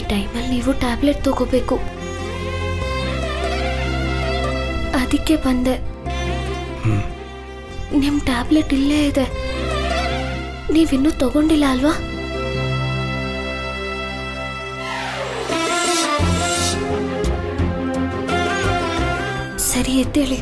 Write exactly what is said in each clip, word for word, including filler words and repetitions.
ಟೈಮಲ್ಲಿ ನೀವು ಟ್ಯಾಬ್ಲೆಟ್ ತಗೋಬೇಕು. ಅದಕ್ಕೆ ಬಂದೆ. ನಿಮ್ ಟ್ಯಾಬ್ಲೆಟ್ ಇಲ್ಲೇ ಇದೆ, ನೀವಿನ್ನೂ ತಗೊಂಡಿಲ್ಲ ಅಲ್ವಾ? ಸರಿ, ಎದ್ದೇಳಿ.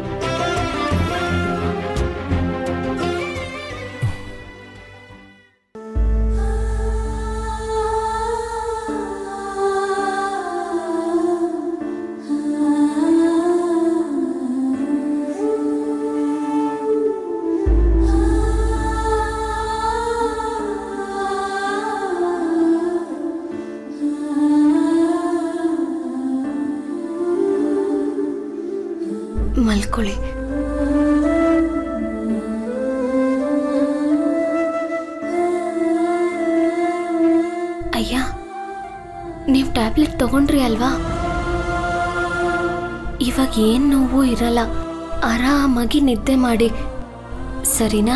ಮಲ್ಕೊಳ್ಳಿ. ಅಯ್ಯ, ನೀವು ಟ್ಯಾಬ್ಲೆಟ್ ತಗೊಂಡ್ರಿ ಅಲ್ವಾ? ಇವಾಗ ಏನ್ ನೋವು ಇರಲ್ಲ, ಆರಾಮಾಗಿ ನಿದ್ದೆ ಮಾಡಿ, ಸರಿನಾ?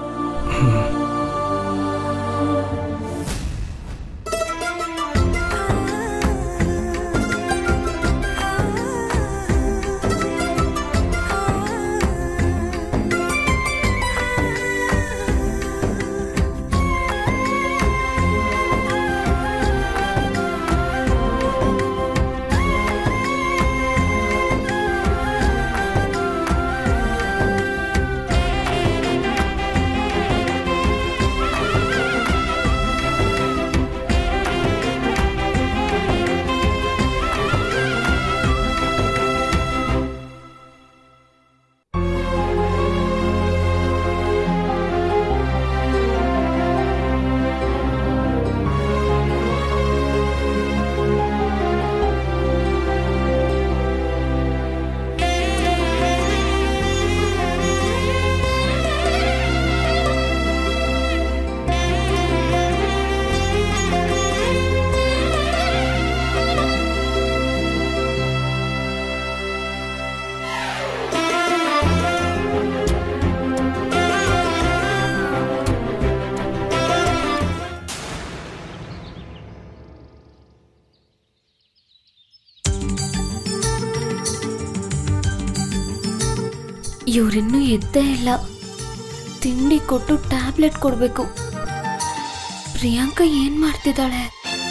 ಇವರಿನ್ನೂ ಎದ್ದೇ ಇಲ್ಲ. ತಿಂಡಿ ಕೊಟ್ಟು ಟ್ಯಾಬ್ಲೆಟ್ ಕೊಡ್ಬೇಕು. ಪ್ರಿಯಾಂಕಾ ಏನ್ ಮಾಡ್ತಿದ್ದಾಳೆ?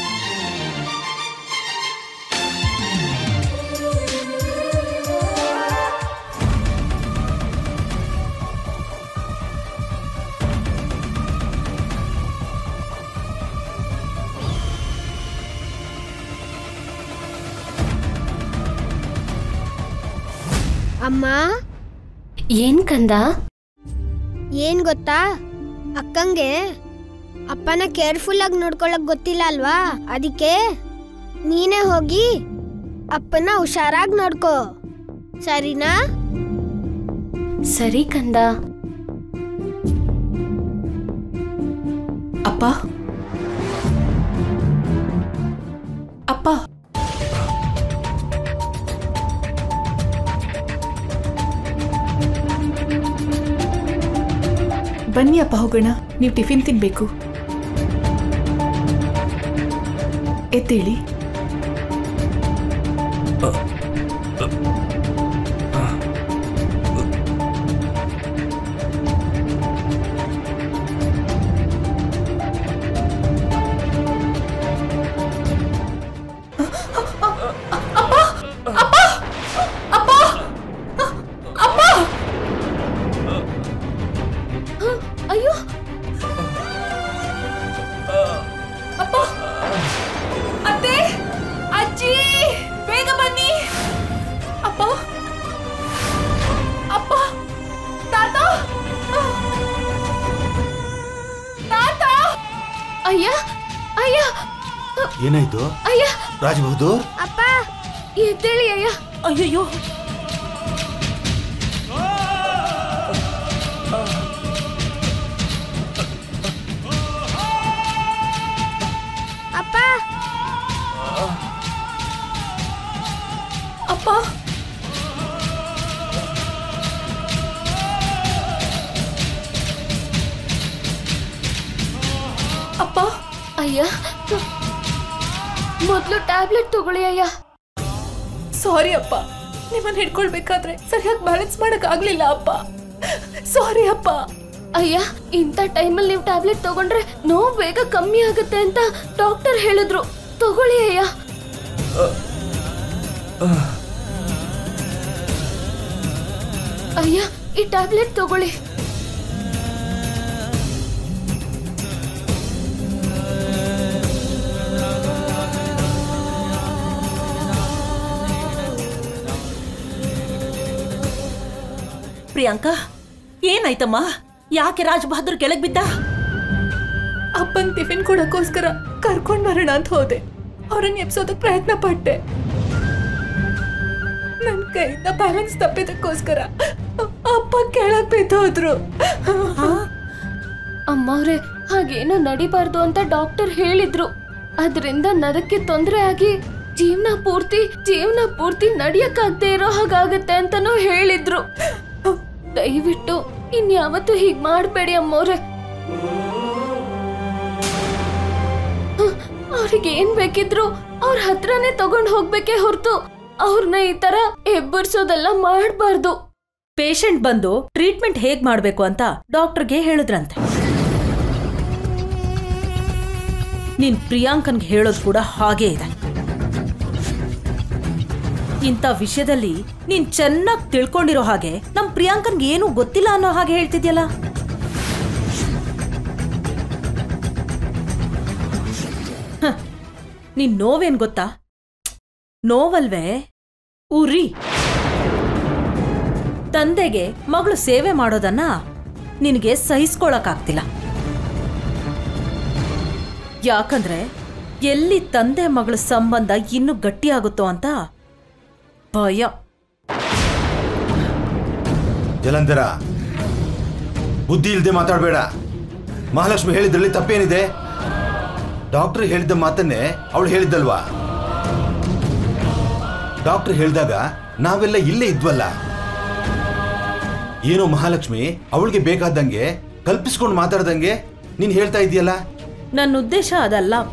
ಅಮ್ಮ, ಏನ್ ಕಂದ? ಏನ್ ಗೊತ್ತಾ, ಅಕ್ಕಂಗೆ ಅಪ್ಪನ ಕೇರ್ಫುಲ್ ಆಗಿ ನೋಡ್ಕೊಳಕ್ ಗೊತ್ತಿಲ್ಲ ಅಲ್ವಾ? ಅದಕ್ಕೆ ನೀನೇ ಹೋಗಿ ಅಪ್ಪನ ಹುಷಾರಾಗಿ ನೋಡ್ಕೋ, ಸರಿನಾ? ಸರಿ ಕಂದ. ಅಪ್ಪ ಅಪ್ಪ ಬನ್ನಿ ಅಪ್ಪ, ಹೋಗೋಣ. ನೀವು ಟಿಫಿನ್ ತಿನ್ಬೇಕು. ಎದ್ದೇಳಿ. ಅಯ್ಯೋ, ಅಪ್ಪ, ಅತ್ತೆ, ಅಜ್ಜಿ, ಬೇಗ ಬನ್ನಿ. ಅಪ್ಪ, ಅಪ್ಪ, ತಾತ, ತಾತ. ಅಯ್ಯ, ಅಯ್ಯ, ಏನಾಯ್ತು? ಅಯ್ಯ, ರಾಜಬಹದ್ದೂರ್, ಅಪ್ಪ ಎದ್ದೇಳಿ ಅಯ್ಯ. ಅಯ್ಯಯ್ಯೋ, ಅಪ್ಪ, ಅಪ್ಪ, ಅಪ್ಪ, ಅಯ್ಯ, ಮೊದಲು ಟ್ಯಾಬ್ಲೆಟ್ ತಗೊಳ್ಳಿ ಅಯ್ಯ. ಸಾರಿ ಅಪ್ಪ, ನಿಮ್ಮನ್ನ ಹಿಡ್ಕೊಳ್ಬೇಕಾದ್ರೆ ಸರಿಯಾಗಿ ಬ್ಯಾಲೆನ್ಸ್ ಮಾಡಕ್ ಆಗ್ಲಿಲ್ಲ ಅಪ್ಪ. ಸಾರಿ ಅಪ್ಪ. ಅಯ್ಯ, ಇಂಥ ಟೈಮಲ್ಲಿ ನೀವು ಟ್ಯಾಬ್ಲೆಟ್ ತಗೊಂಡ್ರೆ ನೋವು ಬೇಗ ಕಮ್ಮಿ ಆಗುತ್ತೆ ಅಂತ ಡಾಕ್ಟರ್ ಹೇಳಿದ್ರು. ತಗೊಳ್ಳಿ ಅಯ್ಯ. ಅಯ್ಯ, ಈ ಟ್ಯಾಬ್ಲೆಟ್ ತಗೊಳ್ಳಿ. ಪ್ರಿಯಾಂಕಾ, ಏನಾಯ್ತಮ್ಮ? ಯಾಕೆ ರಾಜ್ ಬಹದ್ದೂರ್ ಕೆಳಗ್ ಬಿದ್ದ? ಅಪ್ಪನ್ ಟಿಫಿನ್ ಕೊಡಕ್ಕೋಸ್ಕರ ಕರ್ಕೊಂಡ್ ಬರೋಣ ಅಂತ ಹೋದೆ. ಅವ್ರನ್ನ ಎಬ್ಸೋದಕ್ ಪ್ರಯತ್ನ ಪಟ್ಟೆ. ನನ್ ಕೈಯಿಂದ ಬ್ಯಾಲೆನ್ಸ್ ತಪ್ಪಿದಕ್ಕೋಸ್ಕರ ಅಪ್ಪ ಕೆಳಗ್ ಬಿದ್ದೋದ್ರು. ಅಮ್ಮವ್ರೆ, ಹಾಗೇನೋ ನಡಿಬಾರ್ದು ಅಂತ ಡಾಕ್ಟರ್ ಹೇಳಿದ್ರು. ಅದರಿಂದ ನರಕ್ಕೆ ತೊಂದರೆ ಆಗಿ ಜೀವನ ಪೂರ್ತಿ ಜೀವನ ಪೂರ್ತಿ ನಡಿಯಕ್ಕಾಗದೆ ಇರೋ ಹಾಗಾಗತ್ತೆ ಅಂತಾನೂ ಹೇಳಿದ್ರು. ದಯವಿಟ್ಟು ಇನ್ಯಾವತ್ತೂ ಹೀಗ್ ಮಾಡ್ಬೇಡಿ ಅಮ್ಮವ್ರೆ. ಅವ್ರಿಗೆ ಏನ್ ಬೇಕಿದ್ರು ಅವ್ರ ಹತ್ರನೇ ತಗೊಂಡ್ ಹೋಗ್ಬೇಕೇ ಹೊರತು ಅವ್ರನ್ನ ಈ ತರ ಎಬ್ಬರ್ಸೋದೆಲ್ಲ ಮಾಡ್ಬಾರ್ದು. ಪೇಷಂಟ್ ಬಂದು ಟ್ರೀಟ್ಮೆಂಟ್ ಹೇಗ್ ಮಾಡ್ಬೇಕು ಅಂತ ಡಾಕ್ಟರ್ಗೆ ಹೇಳಿದ್ರಂತೆ. ನೀನ್ ಪ್ರಿಯಾಂಕನ್ಗೆ ಹೇಳೋದು ಕೂಡ ಹಾಗೇ ಇದೆ. ಇಂಥ ವಿಷಯದಲ್ಲಿ ನೀನ್ ಚೆನ್ನಾಗಿ ತಿಳ್ಕೊಂಡಿರೋ ಹಾಗೆ ನಮ್ ಪ್ರಿಯಾಂಕನ್ಗೆ ಏನು ಗೊತ್ತಿಲ್ಲ ಅನ್ನೋ ಹಾಗೆ ಹೇಳ್ತಿದ್ಯಲ್ಲ. ನೀನ್ ನೋವೇನ್ ಗೊತ್ತಾ? ನೋವಲ್ವೇ, ಉರಿ. ತಂದೆಗೆ ಮಗಳು ಸೇವೆ ಮಾಡೋದನ್ನ ನಿನಗೆ ಸಹಿಸ್ಕೊಳಕ್ಕಾಗ್ತಿಲ್ಲ. ಯಾಕಂದ್ರೆ ಎಲ್ಲಿ ತಂದೆ ಮಗಳ ಸಂಬಂಧ ಇನ್ನೂ ಗಟ್ಟಿಯಾಗುತ್ತೋ ಅಂತ ಭಯ. ಜಲಂಧರ, ಬುದ್ಧಿ ಇಲ್ಲದೆ ಮಾತಾಡಬೇಡ. ಮಹಾಲಕ್ಷ್ಮಿ ಹೇಳಿದ್ರಲ್ಲಿ ತಪ್ಪೇನಿದೆ? ಡಾಕ್ಟರ್ ಹೇಳಿದ ಮಾತನ್ನೇ ಅವಳು ಹೇಳಿದ್ದಲ್ವಾ? ಡಾಕ್ಟರ್ ಹೇಳಿದಾಗ ನಾವೆಲ್ಲ ಇಲ್ಲೇ ಇದ್ವಲ್ಲ. ಏನೋ ಮಹಾಲಕ್ಷ್ಮಿ ಅವಳಿಗೆ ಬೇಕಾದಂಗೆ ಕಲ್ಪಿಸ್ಕೊಂಡು ಮಾತಾಡ್ದಂಗೆ ನೀನ್ ಹೇಳ್ತಾ ಇದೀಯಲ್ಲ. ನನ್ನ ಉದ್ದೇಶ ಅದಲ್ಲ ಅಪ್ಪ.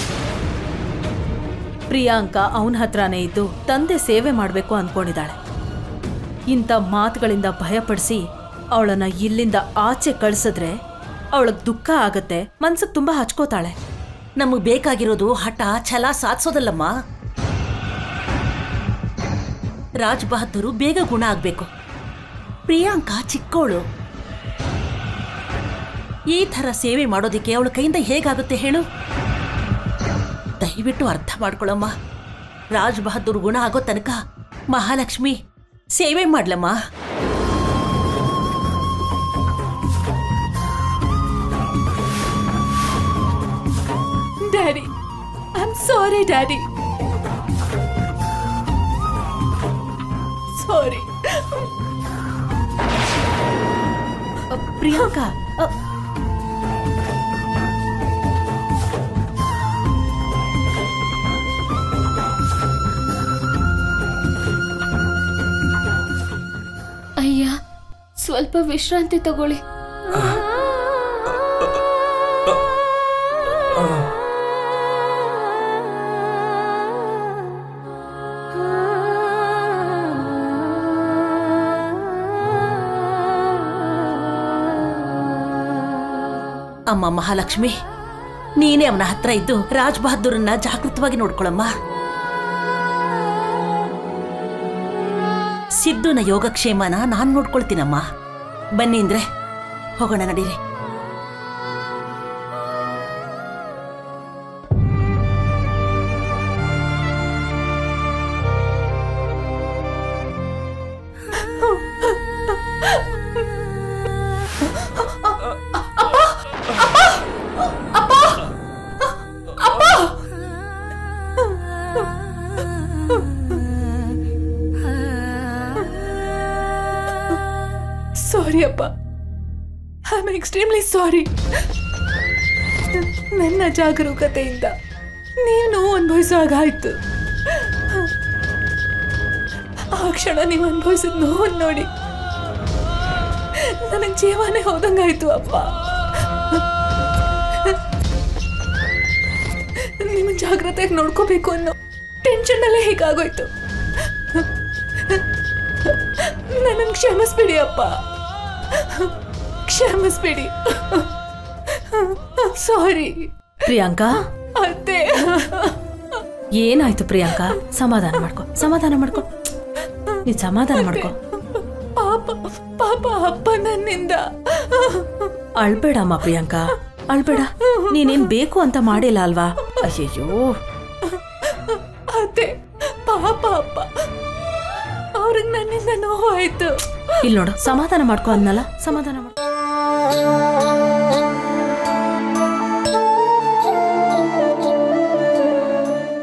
ಪ್ರಿಯಾಂಕಾ ಅವನ ಹತ್ರನೇ ಇದ್ದು ತಂದೆ ಸೇವೆ ಮಾಡಬೇಕು ಅಂದ್ಕೊಂಡಿದ್ದಾಳೆ. ಇಂಥ ಮಾತುಗಳಿಂದ ಭಯಪಡಿಸಿ ಅವಳನ್ನ ಇಲ್ಲಿಂದ ಆಚೆ ಕಳಿಸಿದ್ರೆ ಅವಳಿಗೆ ದುಃಖ ಆಗತ್ತೆ, ಮನ್ಸಿಗೆ ತುಂಬಾ ಹಚ್ಕೋತಾಳೆ. ನಮಗೆ ಬೇಕಾಗಿರೋದು ಹಠ ಛಲ ಸಾಧಿಸೋದಲ್ಲಮ್ಮ. ರಾಜ್ ಬಹದ್ದೂರು ಬೇಗ ಗುಣ ಆಗ್ಬೇಕು. ಪ್ರಿಯಾಂಕಾ ಚಿಕ್ಕವಳು. ಈ ಥರ ಸೇವೆ ಮಾಡೋದಿಕ್ಕೆ ಅವಳ ಕೈಯಿಂದ ಹೇಗಾಗುತ್ತೆ ಹೇಳು? ದಯವಿಟ್ಟು ಅರ್ಥ ಮಾಡ್ಕೊಳಮ್ಮ. ರಾಜ್ ಬಹದ್ದೂರ್ ಗುಣ ಆಗೋ ತನಕ ಮಹಾಲಕ್ಷ್ಮಿ ಸೇವೆ ಮಾಡ್ಲಮ್ಮ. Daddy, I am sorry daddy. Sorry. Priyanka, ಅಯ್ಯ, ಸ್ವಲ್ಪ ವಿಶ್ರಾಂತಿ ತಗೊಳ್ಳಿ. ಅಮ್ಮ ಮಹಾಲಕ್ಷ್ಮಿ, ನೀನೇ ಅವನ ಹತ್ರ ಇದ್ದು ರಾಜ್ ಬಹದ್ದೂರನ್ನ ಜಾಗೃತವಾಗಿ ನೋಡ್ಕೊಳಮ್ಮ. ಸಿದ್ದುನ ಯೋಗಕ್ಷೇಮನ ನಾನ್ ನೋಡ್ಕೊಳ್ತೀನಮ್ಮ. ಬನ್ನಿ ಅಂದ್ರೆ ಹೋಗೋಣ, ನಡೀರಿ. ಸಾರಿ ಅಪ್ಪ, ಐ ಆಮ್ ಎಕ್ಸ್ಟ್ರೀಮ್ಲಿ ಸಾರಿ. ನನ್ನ ಜಾಗರೂಕತೆಯಿಂದ ನೀವು ನೋವು ಅನುಭವಿಸೋ ಹಾಗಾಯ್ತು. ಆ ಕ್ಷಣ ನೀವು ಅನುಭವಿಸಿದ ನೋವನ್ನು ನೋಡಿ ನನಗೆ ಜೀವನೇ ಹೋದಂಗಾಯ್ತು ಅಪ್ಪ. ನಿಮ್ಮನ್ನ ಜಾಗ್ರತೆಯಾಗಿ ನೋಡ್ಕೋಬೇಕು ಅನ್ನೋ ಟೆನ್ಷನ್ನಲ್ಲೇ ಹೀಗಾಗೋಯ್ತು. ನನ್ನನ್ನು ಕ್ಷಮಿಸ್ಬಿಡಿ ಅಪ್ಪ, ಕ್ಷಮಿಸ್ಬಿಡಿ. ಸಾರಿ. ಪ್ರಿಯಾಂಕಾ, ಅತ್ತೆ ಏನಾಯ್ತು ಪ್ರಿಯಾಂಕಾ? ಸಮಾಧಾನ ಮಾಡ್ಕೊ, ಸಮಾಧಾನ ಮಾಡ್ಕೊ, ನೀನ್ ಸಮಾಧಾನ ಮಾಡ್ಕೊ. ಪಾಪ ಪಾಪ ಅಪ್ಪ ನನ್ನಿಂದ. ಅಳ್ಬೇಡಮ್ಮ ಪ್ರಿಯಾಂಕಾ, ಅಳ್ಬೇಡ. ನೀನೇನ್ ಬೇಕು ಅಂತ ಮಾಡಿಲ್ಲ ಅಲ್ವಾ? ಅಯ್ಯಯ್ಯೋ ಅತ್ತೆ, ಪಾಪ ಅಪ್ಪ, ಅವ್ರಿಗೆ ನನ್ನಿಂದ ನೋವಾಯ್ತು. ಇಲ್ಲಿ ನೋಡು, ಸಮಾಧಾನ ಮಾಡ್ಕೊ ಅನ್ನಲ್ಲ, ಸಮಾಧಾನ ಮಾಡ್ಕೊ.